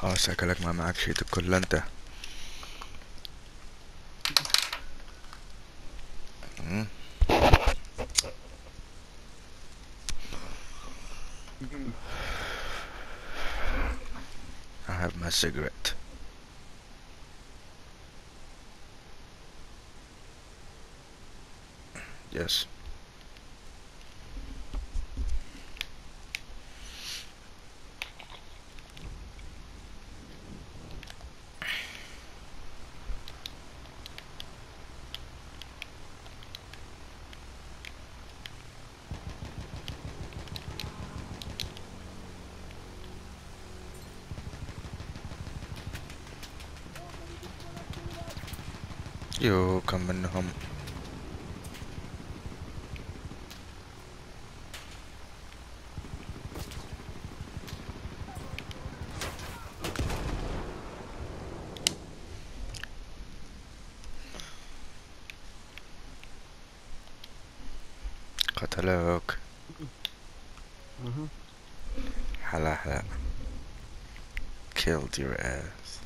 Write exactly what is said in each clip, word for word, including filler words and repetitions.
اه شكلك ما معك شيء كله انت. مم. I have my cigarette. Yes. يو كم منهم. قتلوك. Mhm. حلا حلا. Killed your ass.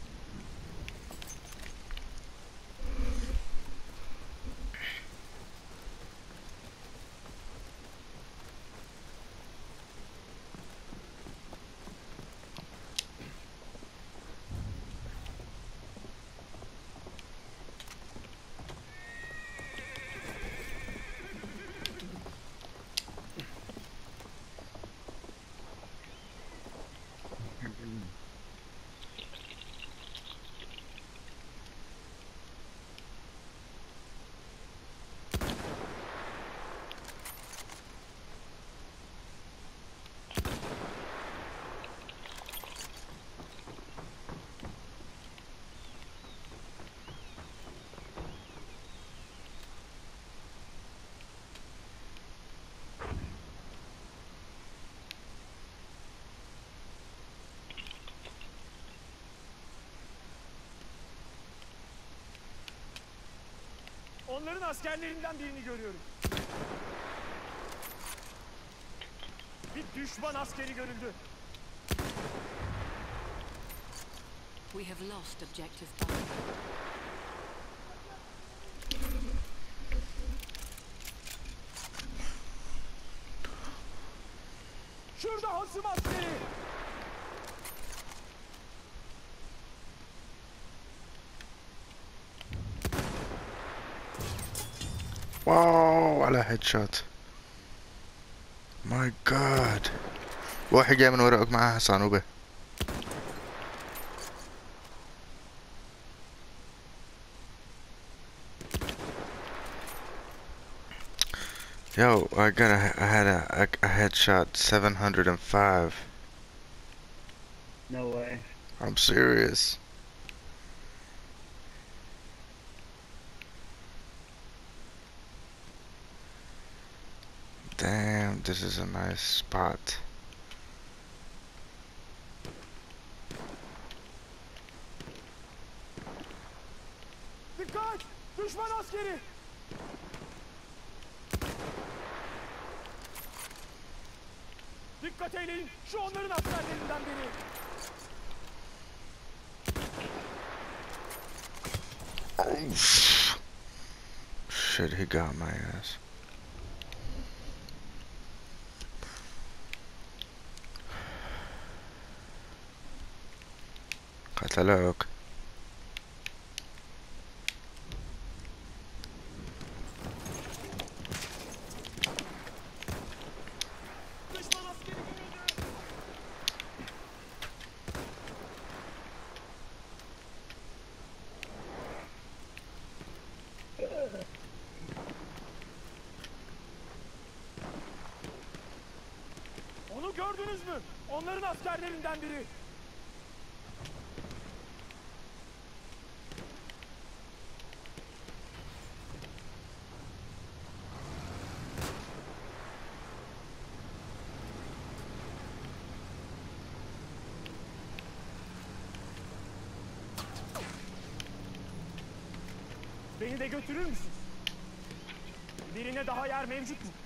Onların askerlerinden birini görüyorum. Bir düşman askeri görüldü. We have lost objective Butter. Şurada hasım askeri. واو على هيد شوت. ماي جاد. واحد جاي من وراك معاه صانوبة. Yo, I got a, I had a, a, a headshot seven hundred five. No way. I'm serious. Damn, this is a nice spot. Dikkat! Düşman askeri. Dikkat eyleyin. Şu onların askerlerinden biri. Oh, shit, he got my ass. قتلوك. Düşman askeri görüldü. Onu gördünüz mü? Onların askerlerinden biri. Beni de götürür müsün? Birine daha yer mevcut mu?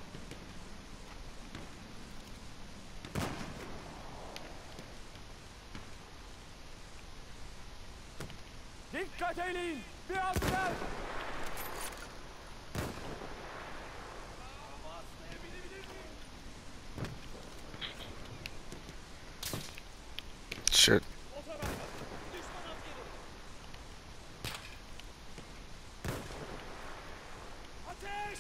Dikkat eyleyin. Bir asker. Shit. Ateş!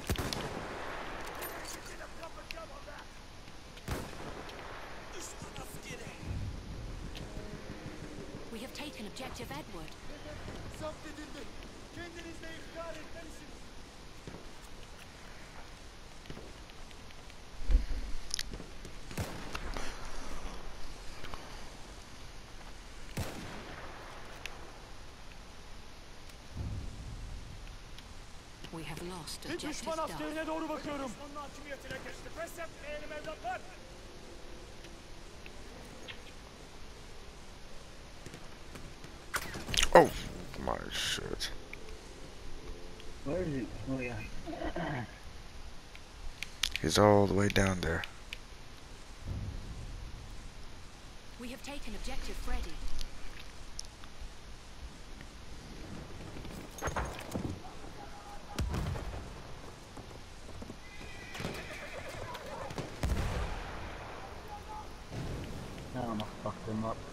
We have taken objective Edward. Zapt edildi. Kendinizle iftihar etmelisiniz. We have lost Bir objective düşman Duff. askerine doğru bakıyorum. Düşmanın hakimiyetine geçti. Pes etmeyelim evlatlar. Oh, my shit. Where is he? Oh yeah. He's all the way down there. We have taken objective Freddy. I almost fucked him up.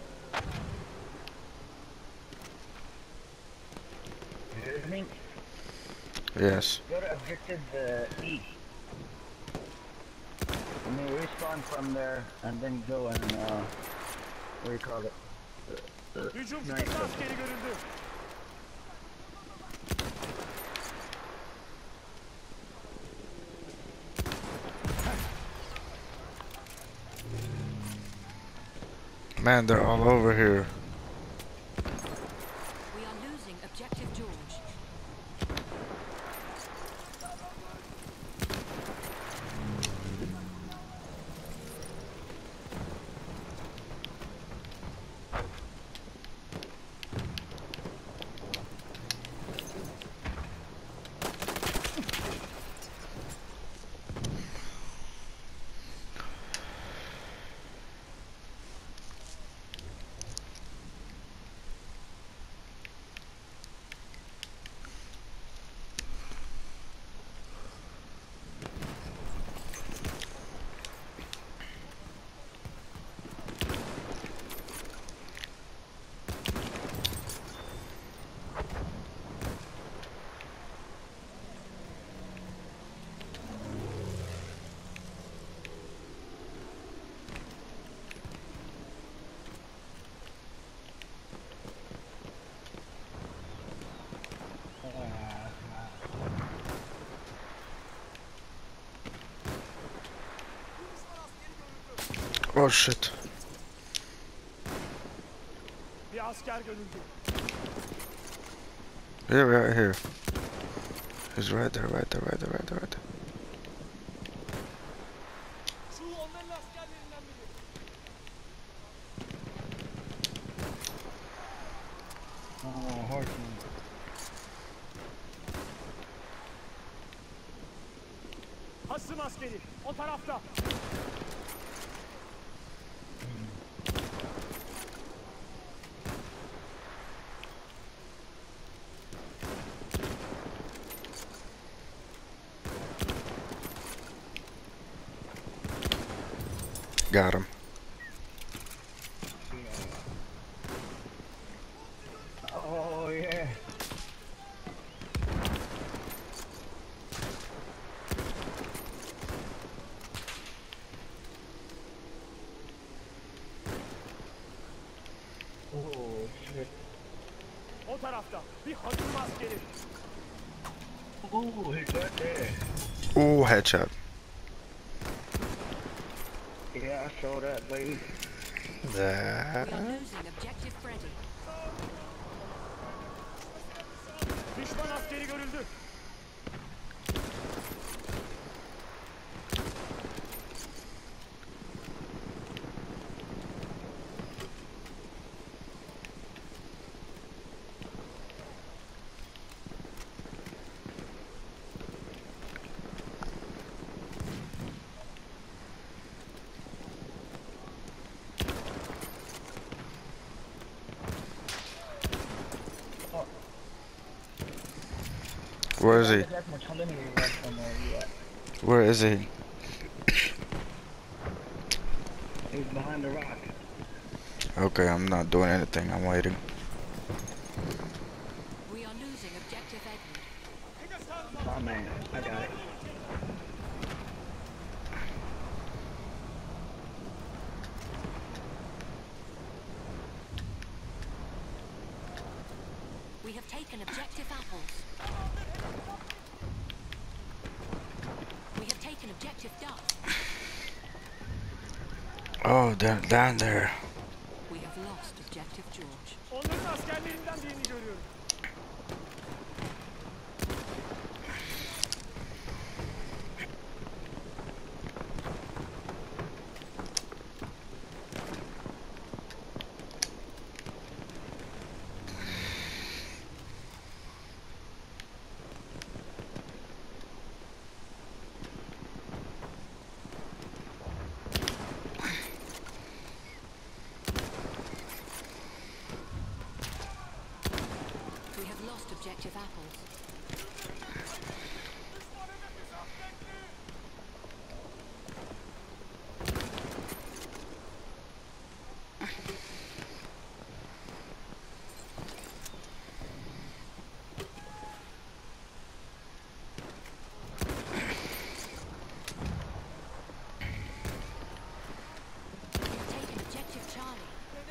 You hear me? Yes. Go to objective uh, E. And then respawn from there, and then go and uh, what do you call it? Uh, uh, Hücum nice. kıtası askeri görüldü. Man, they're all over here. We are losing objective George. Oh shit. Bir asker görüldü. Yeah, right here. He's right there, right there, right there, right there, right there. Şu onların askerlerinden biri. Oh, horseman. Hasım askeri. O tarafta. Got him. Oh yeah. Oh shit. O tarafta. Bir hasım askeri. Oh, he's right there. Ooh, headshot. Yeah, I saw that, baby. That. We are losing objective Freddy. Düşman askeri görüldü. Where is I he? guess that's my company left from where you at. Where is he? He's behind the rock. Okay, I'm not doing anything. I'm waiting. We are losing objective Edward. Oh man, I got it. We have taken objective apples. We have taken objective Duff. Oh, they're down there. We have lost objective George. Onların askerlerinden birini görüyorum. We have lost objective apples. We have taken objective Charlie.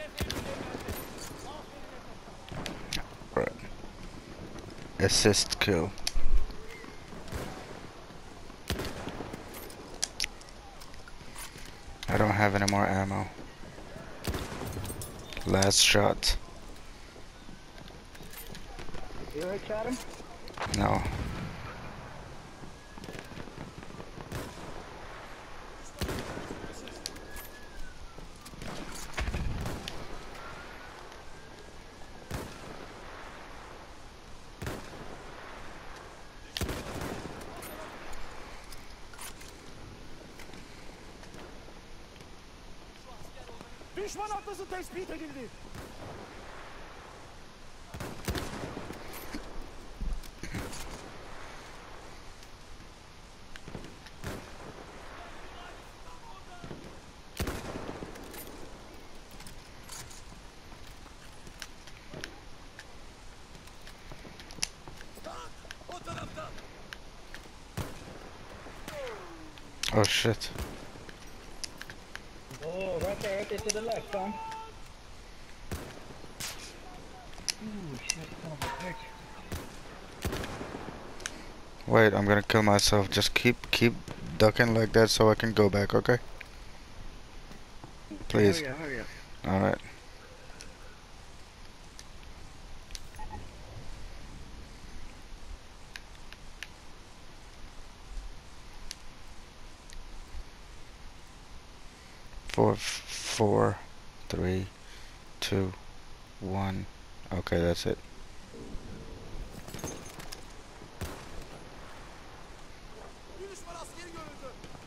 Right. Assist kill. I don't have any more ammo. Last shot. You already shot him? No. Düşman atlası tespit edildi. Oh shit. Oh, right there, right there to the left, son. Ooh, shit, son of a bitch. Wait, I'm gonna kill myself. Just keep keep ducking like that so I can go back, okay? Please. Hurry up, hurry up. Alright. Four, four, three, two, one. Okay, that's it. Bir düşman askeri görüldü.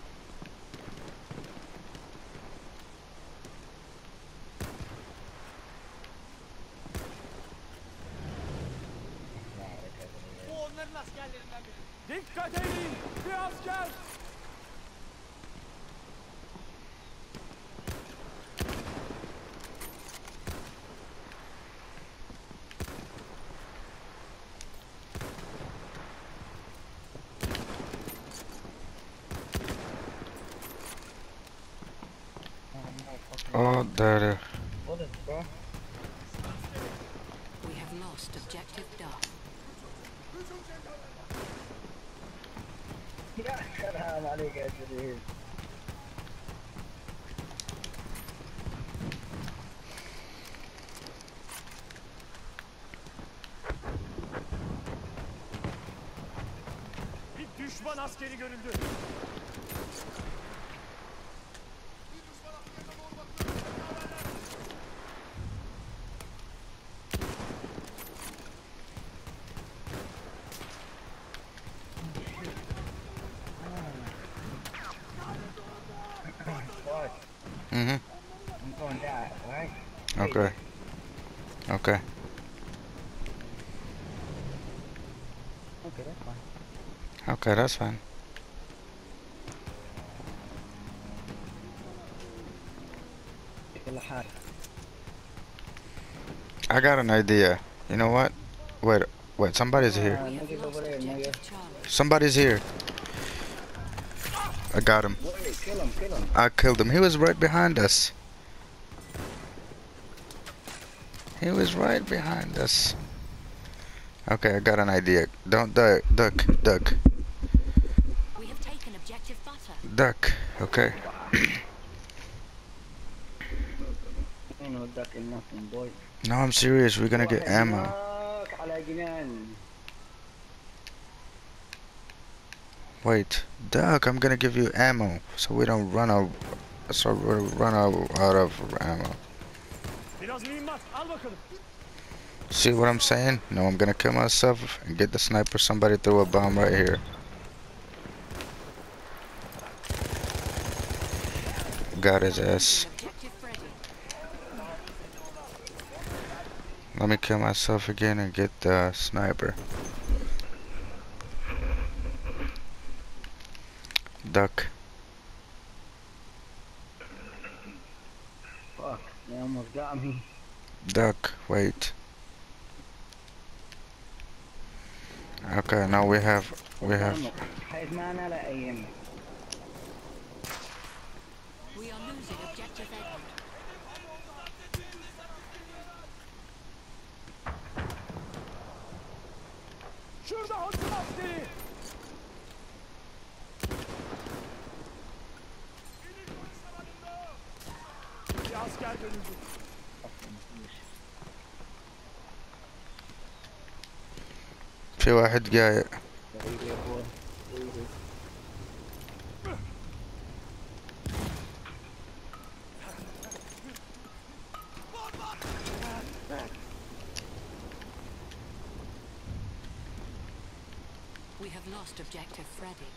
Bu onların askerlerinden biri. Dikkat edin! Bir asker! Oh, there. What is, bro? We have lost objective Duff. Ya, selam aleyküm. Bir düşman askeri görüldü. What? Mm-hmm. I'm going down, alright? Okay. Okay. Okay, that's fine. Okay, that's fine. يلا حاجة. I got an idea. You know what? Wait, wait, somebody's here. Ah, We have niggas lost over there, nigga. objective Charlie. Somebody's here. I got him. Wait, kill him, kill him. I killed him. He was right behind us. He was right behind us. Okay, I got an idea. Don't duck, duck, duck, We have taken objective butter. duck. Okay. Ain't no ducking nothing, boy. No, I'm serious. We're gonna get واحد ammo. هناك على جنان. Wait, duck. I'm gonna give you ammo so we don't run out. So we run out, out of ammo. Biraz mühimmat. Al bakalım. See what I'm saying? No, I'm gonna kill myself and get the sniper. Somebody throw a bomb right here. Got his ass. Objective Freddy. Let me kill myself again and get the sniper. Duck. Fuck, they almost got me. Duck. Wait. Okay, now we have we have حيث معنا لا أيام. We are losing objective Edward. Şurada Hudson askeri. Bir asker görüldü. في واحد جاي. بعيد يا أخوي. بعيد. We have lost objective Freddy.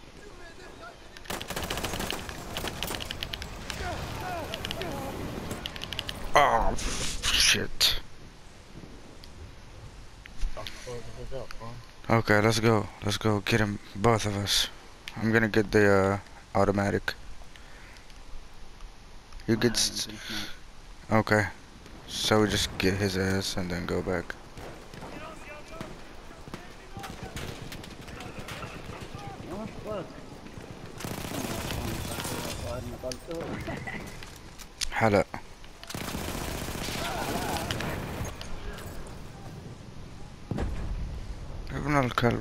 Oh shit. Okay, let's go. Let's go get him, both of us. I'm gonna get the uh, automatic. You get. S okay. So we just get his ass and then go back. Oh, fuck. هلا. ابن الكلب.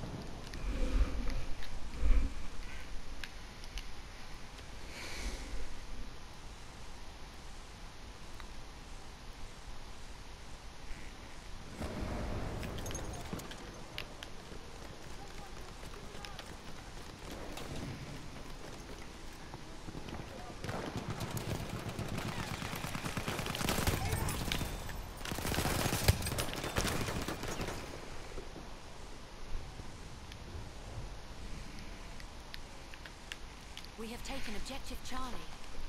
We have taken objective Charlie.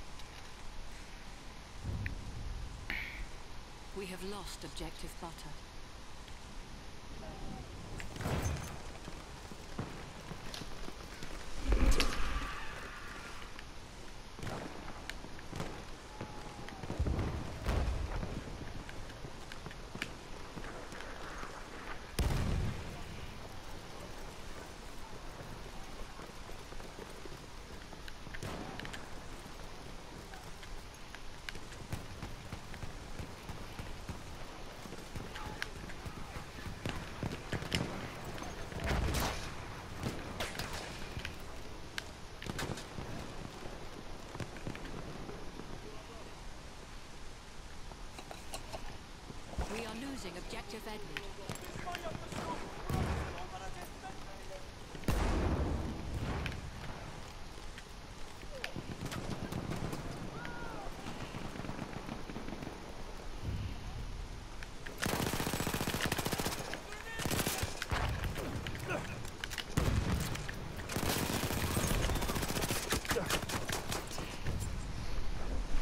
We have lost objective butter. We are losing objective Edward.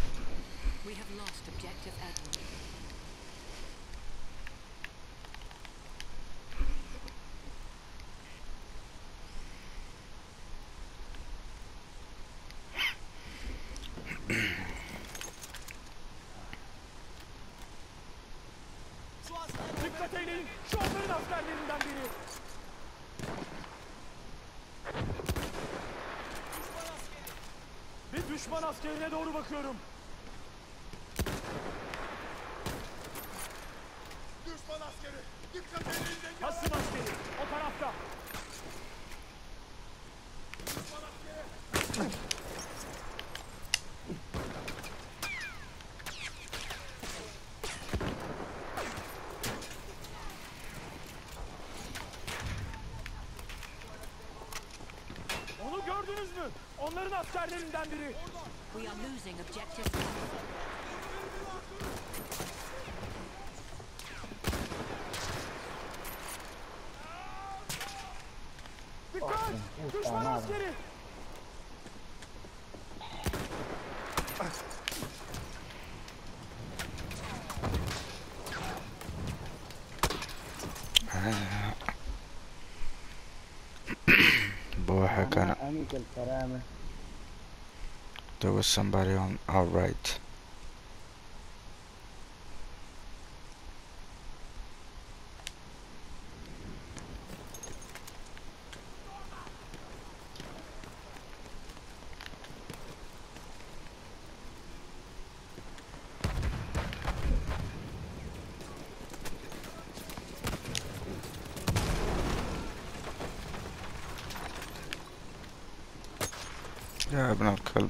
We have lost objective Edward. Düşman askerine doğru bakıyorum. Düşman askeri! Dikkat edin! Hasım askeri o tarafta. Düşman askeri! Onu gördünüz mü? Onların askerlerinden biri. We are losing objective Duff. Dikkat! Düşman askeri! بوحة كان. أنيك الكرامة. There was somebody on our right. يا ابن الكلب.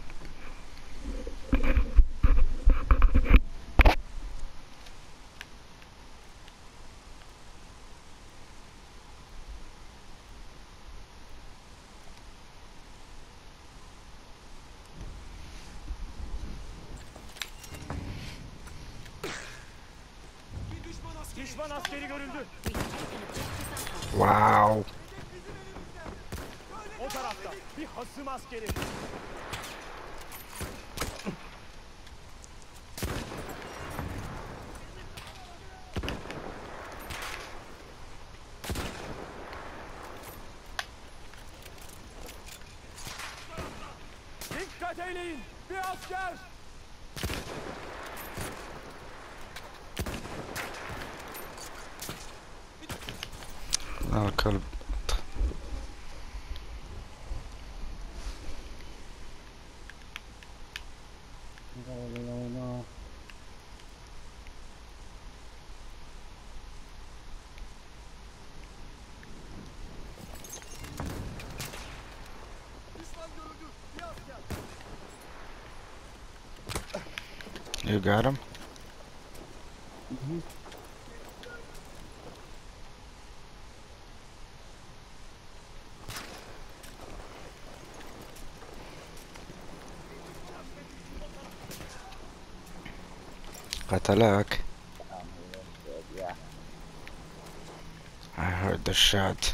Düşman askeri görüldü. We have taken objective Alpha. Wow. O tarafta bir hasım askeri. Dikkat eyleyin. Bir asker. الكلب. Düşman görüldü! Bir asker! You got him? قتلك. Yeah. I heard the shot.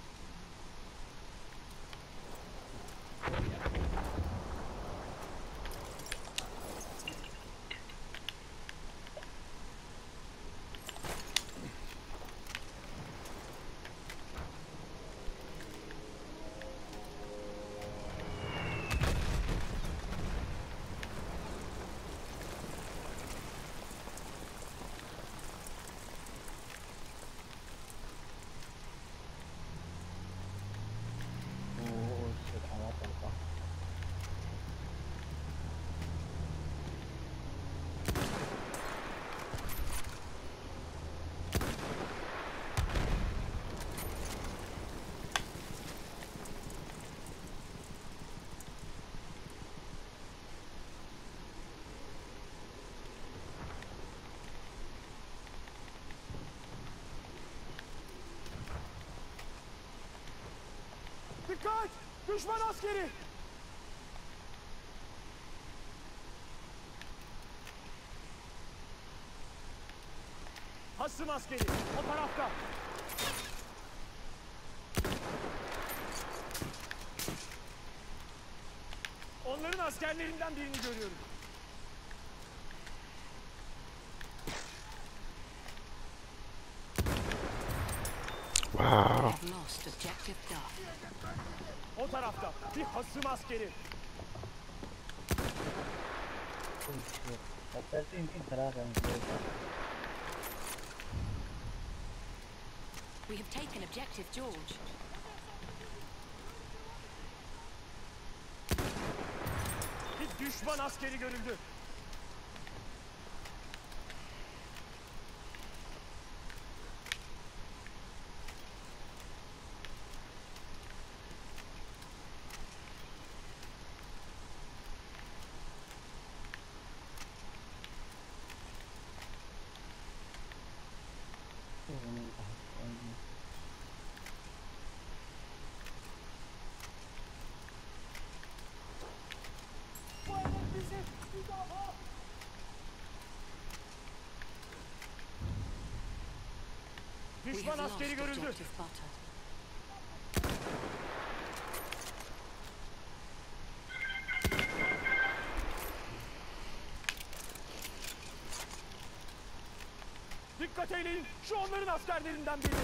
Oh shit, I like that song. Dikkat! Düşman askeri! Hasım askeri o tarafta. Onların askerlerinden birini görüyorum. We Wow. have lost objective Duff. O tarafta bir hasım askeri. Oh shit. فكرت يمكن ثلاثة من ثلاثة. We have taken objective George. Bir Düşman askeri görüldü. Bu hedef bizim. Müdafaa. We Düşman have lost askeri görüldü. objective butter. Dikkat eyleyin. Şu onların askerlerinden biri.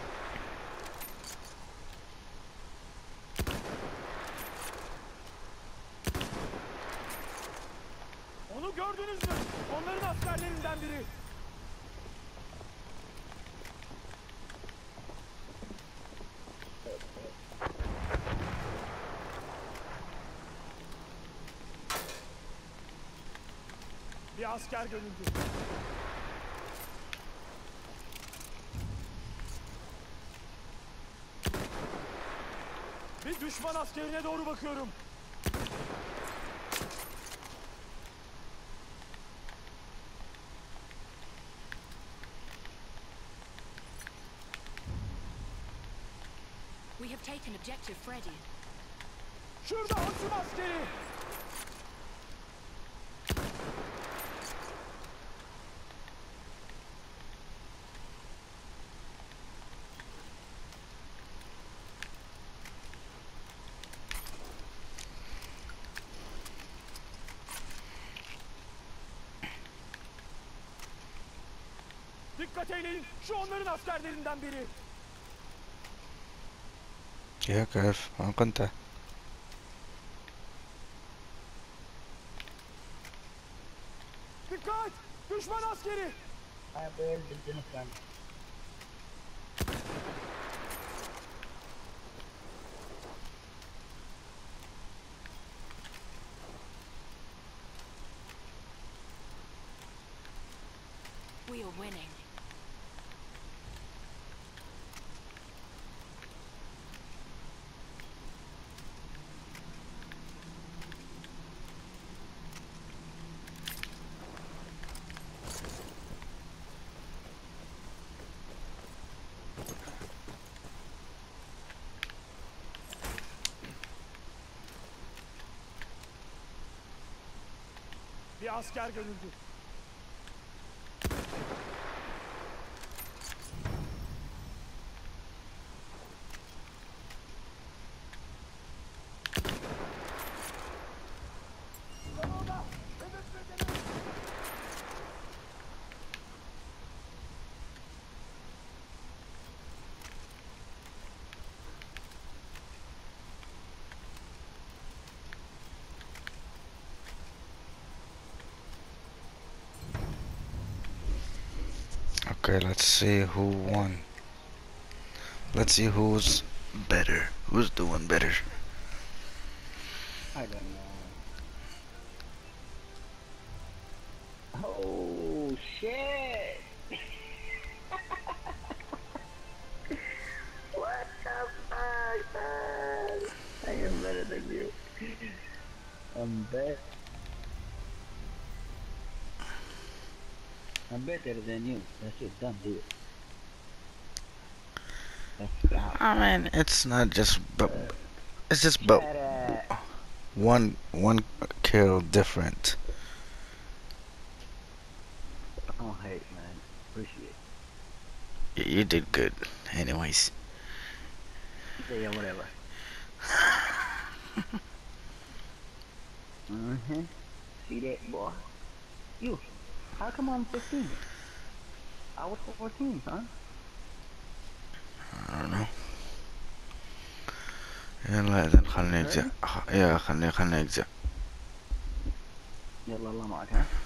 Onu gördünüz mü? Onların askerlerinden biri. Bir asker görüldü. Bir düşman askerine doğru bakıyorum. We have taken objective Freddy. Şurada Haçım askeri. Dikkat eyleyin. Şu onların askerlerinden biri. يا كيف وين كنت؟ Dikkat! Düşman askeri. Ay böyle bildiğini sen. We are winning. Bir asker görüldü. Sen orada. Hedef belirle. Okay, let's see who won. Let's see who's better. Who's doing better? I don't know. Oh shit! What the fuck, man? I am better than you. I'm better. I'm better than you. That's it. Done deal. That's out. I mean, it's not just but it's just but Shut up. one one kill different. Oh, hey, man. Appreciate Y- You did good, anyways. it. Yeah, whatever. Mm-hmm. See that, boy? You. How come I'm fifteen? I was fourteen, huh? I don't know. يلا إذن خلني أجزع. يا خلني خلني أجزع. يلا الله معك ها